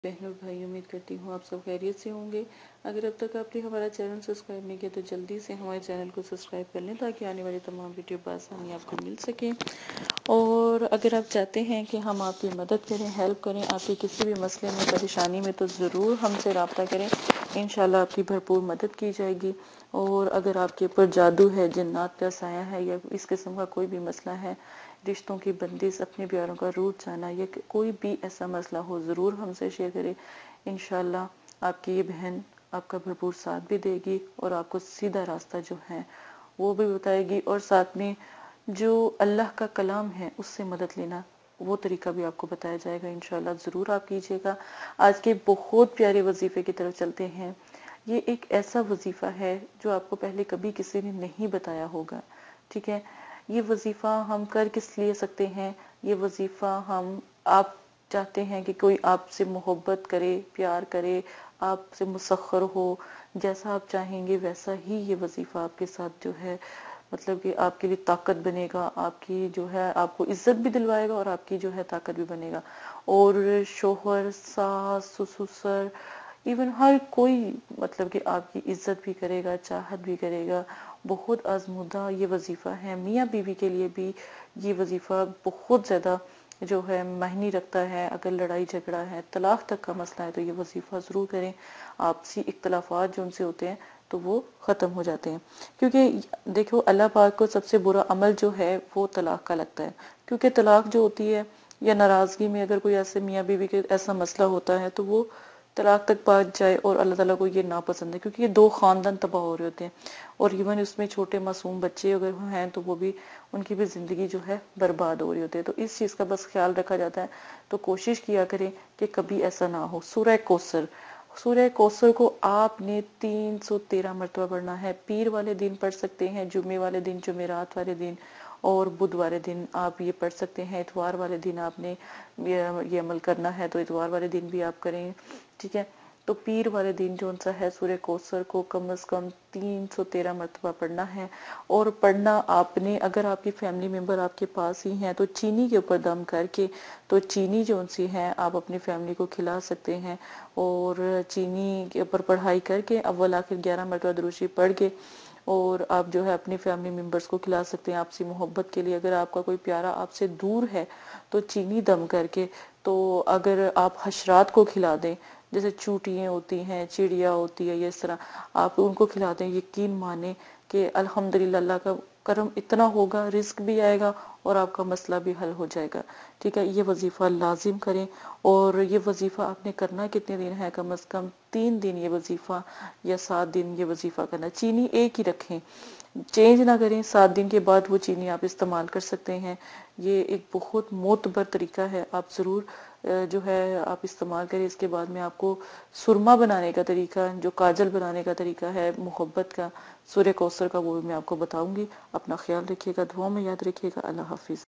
بہنوں اور بھائی، امید کرتی ہوں آپ سب خیریت سے ہوں گے۔ اگر اب تک آپ نے ہمارا چینل سبسکرائب نہیں کیا تو جلدی سے ہمارے چینل کو سبسکرائب کر لیں تاکہ آنے والی تمام ویڈیو بآسانی آپ کو مل سکیں۔ اور اگر آپ چاہتے ہیں کہ ہم آپ کی مدد کریں، ہیلپ کریں آپ کے کسی بھی مسئلے میں، پریشانی میں، تو ضرور ہم سے رابطہ کریں، انشاءاللہ آپ کی بھرپور مدد کی جائے گی۔ اور اگر آپ کے اوپر جادو ہے، جنات کا سایہ ہے، یا اس قسم کا کوئی بھی مسئلہ ہے، رشتوں کی بندش، اپنے پیاروں کا روٹ جانا، یا کوئی بھی ایسا مسئلہ ہو، ضرور ہم سے شیئر کریں۔ انشاءاللہ آپ کی یہ بہن آپ کا بھرپور ساتھ بھی دے گی اور آپ کو سیدھا راستہ جو ہے وہ بھی بتائے گی، اور ساتھ میں جو اللہ کا کلام ہے اس سے مدد لینا، وہ طریقہ بھی آپ کو بتایا جائے گا۔ انشاءاللہ ضرور آپ کیجیے گا۔ آج کے بہت پیارے وظیفے کی طرف چلتے ہیں۔ یہ ایک ایسا وظیفہ ہے جو آپ کو پہلے کبھی کسی نے نہیں بتایا ہوگا، ٹھیک ہے؟ یہ وظیفہ ہم کر کس لیے سکتے ہیں؟ یہ وظیفہ آپ چاہتے ہیں کہ کوئی آپ سے محبت کرے، پیار کرے، آپ سے مسخر ہو، جیسا آپ چاہیں گے ویسا ہی یہ وظیفہ آپ کے ساتھ جو ہے، مطلب کہ آپ کے لیے طاقت بنے گا، آپ کی جو ہے آپ کو عزت بھی دلوائے گا اور آپ کی جو ہے طاقت بھی بنے گا۔ اور شوہر، ساس، سسر، ایون ہر کوئی مطلب کہ آپ کی عزت بھی کرے گا، چاہت بھی کرے گا۔ بہت آزمودہ یہ وظیفہ ہے۔ میاں بیوی کے لیے بھی یہ وظیفہ بہت زیادہ جو ہے معنی رکھتا ہے۔ اگر لڑائی جھگڑا ہے، طلاق تک کا مسئلہ ہے، تو یہ وظیفہ ضرور کریں۔ آپسی اختلافات جو ان سے ہوتے ہیں تو وہ ختم ہو جاتے ہیں، کیونکہ دیکھو اللہ پاک کو سب سے برا عمل جو ہے وہ طلاق کا لگتا ہے، کیونکہ طلاق جو ہوتی ہے، یا ناراضگی میں اگر کوئی ایسے میاں بیوی کے ایسا مسئلہ ہوتا ہے تو وہ طلاق تک پہنچ جائے، اور اللہ تعالیٰ کو یہ ناپسند ہے، کیونکہ یہ دو خاندان تباہ ہو رہے ہوتے ہیں، اور ایون اس میں چھوٹے معصوم بچے اگر ہیں تو وہ بھی، ان کی بھی زندگی جو ہے برباد ہو رہی ہوتی ہے۔ تو اس چیز کا بس خیال رکھا جاتا ہے۔ تو کوشش کیا کریں کہ کبھی ایسا نہ ہو۔ سورہ کوثر کو آپ نے 313 مرتبہ پڑھنا ہے۔ پیر والے دن پڑھ سکتے ہیں، جمعے والے دن، جمعرات والے دن، اور بدھ والے دن آپ یہ پڑھ سکتے ہیں۔ اتوار والے دن آپ نے یہ عمل کرنا ہے تو اتوار والے دن بھی آپ کریں، ٹھیک ہے؟ تو پیر والے دن جو سا ہے سورہ کوثر کو کم از کم 313 مرتبہ پڑھنا ہے۔ اور پڑھنا آپ نے، اگر آپ کی فیملی ممبر آپ کے پاس ہی ہیں تو چینی کے اوپر دم کر کے، تو چینی جو سی ہے آپ اپنی فیملی کو کھلا سکتے ہیں، اور چینی کے اوپر پڑھائی کر کے اول آخر 11 مرتبہ درود شریف پڑھ کے، اور آپ جو ہے اپنی فیملی ممبرز کو کھلا سکتے ہیں آپسی محبت کے لیے۔ اگر آپ کا کوئی پیارا آپ سے دور ہے تو چینی دم کر کے، تو اگر آپ حشرات کو کھلا دیں، جیسے چوٹیاں ہوتی ہیں، چڑیا ہوتی ہے، اس طرح آپ ان کو کھلا دیں، یقین مانیں کہ الحمدللہ اللہ کا کرم اتنا ہوگا، رزق بھی آئے گا اور آپ کا مسئلہ بھی حل ہو جائے گا، ٹھیک ہے؟ یہ وظیفہ لازم کریں۔ اور یہ وظیفہ آپ نے کرنا کتنے دن ہے؟ کم از کم 3 دن یہ وظیفہ، یا 7 دن یہ وظیفہ کرنا۔ چینی ایک ہی رکھیں، چینج نہ کریں۔ 7 دن کے بعد وہ چینی آپ استعمال کر سکتے ہیں۔ یہ ایک بہت معتبر طریقہ ہے، آپ ضرور جو ہے آپ استعمال کریں۔ اس کے بعد میں آپ کو سرما بنانے کا طریقہ، جو کاجل بنانے کا طریقہ ہے محبت کا، سورہ کوثر کا، وہ بھی میں آپ کو بتاؤں گی۔ اپنا خیال رکھیے گا، دعاؤں میں یاد رکھیے گا۔ اللہ حافظ۔